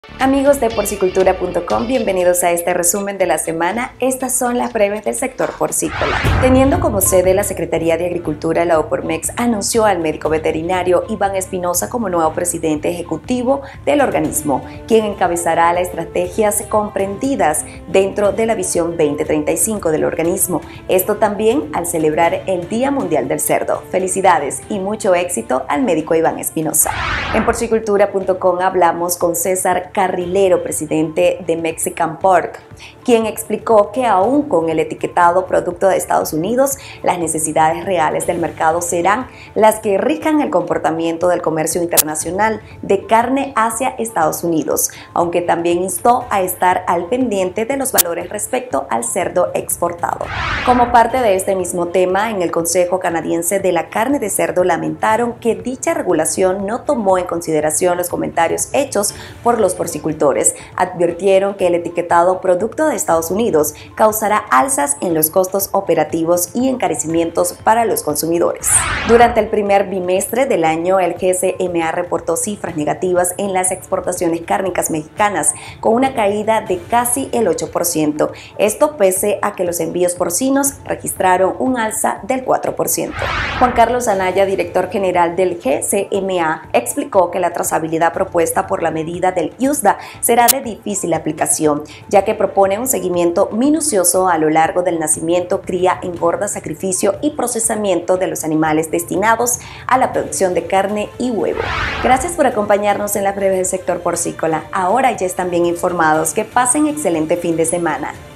Amigos de porcicultura.com, bienvenidos a este resumen de la semana. Estas son las breves del sector porcícola. Teniendo como sede la Secretaría de Agricultura, la OPORMEX anunció al médico veterinario Iván Espinosa como nuevo presidente ejecutivo del organismo, quien encabezará las estrategias comprendidas dentro de la visión 2035 del organismo. Esto también al celebrar el Día Mundial del Cerdo. Felicidades y mucho éxito al médico Iván Espinosa. En porcicultura.com hablamos con César Carrilero, presidente de Mexican Pork, quien explicó que aún con el etiquetado producto de Estados Unidos, las necesidades reales del mercado serán las que rijan el comportamiento del comercio internacional de carne hacia Estados Unidos, aunque también instó a estar al pendiente de los valores respecto al cerdo exportado. Como parte de este mismo tema, en el Consejo Canadiense de la Carne de Cerdo lamentaron que dicha regulación no tomó en consideración los comentarios hechos por los porcicultores. Advirtieron que el etiquetado producto de Estados Unidos causará alzas en los costos operativos y encarecimientos para los consumidores. Durante el primer bimestre del año, el GCMA reportó cifras negativas en las exportaciones cárnicas mexicanas, con una caída de casi el 8%. Esto pese a que los envíos porcinos registraron un alza del 4%. Juan Carlos Anaya, director general del GCMA, explicó que la trazabilidad propuesta por la medida del USDA será de difícil aplicación, ya que propone un seguimiento minucioso a lo largo del nacimiento, cría, engorda, sacrificio y procesamiento de los animales destinados a la producción de carne y huevo. Gracias por acompañarnos en las breves del sector porcícola. Ahora ya están bien informados. Que pasen excelente fin de semana.